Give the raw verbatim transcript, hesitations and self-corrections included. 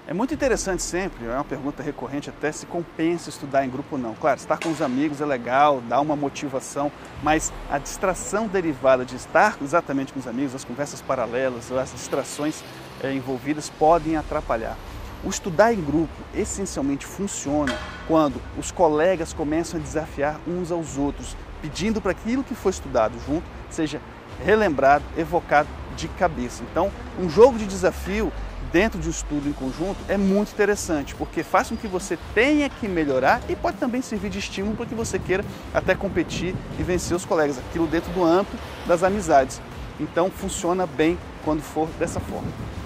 É muito interessante sempre, é uma pergunta recorrente até, se compensa estudar em grupo ou não. Claro, estar com os amigos é legal, dá uma motivação, mas a distração derivada de estar exatamente com os amigos, as conversas paralelas, as distrações é, envolvidas podem atrapalhar. O estudar em grupo essencialmente funciona quando os colegas começam a desafiar uns aos outros, pedindo para aquilo que foi estudado junto seja relembrado, evocado de cabeça. Então, um jogo de desafio dentro de um estudo em conjunto é muito interessante, porque faz com que você tenha que melhorar e pode também servir de estímulo para que você queira até competir e vencer os colegas, aquilo dentro do âmbito das amizades. Então funciona bem quando for dessa forma.